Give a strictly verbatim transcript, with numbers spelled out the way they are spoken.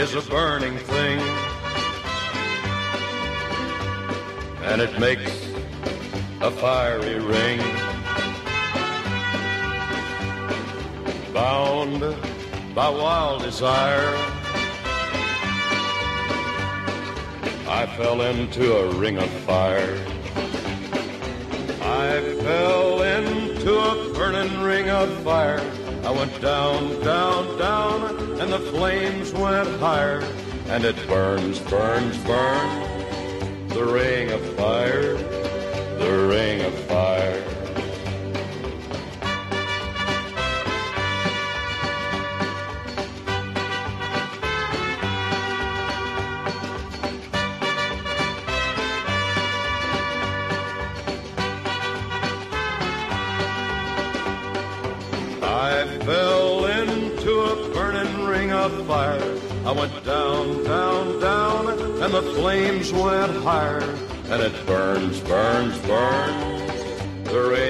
is a burning thing, and it makes a fiery ring. Bound by wild desire, I fell into a ring of fire. I fell into a burning ring of fire. I went down, down, down, and the flames went higher. And it burns, burns, burns, the ring of fire, the ring of fire. I fell into a burning ring of fire. I went down, down, down, and the flames went higher. And it burns, burns, burns, the ring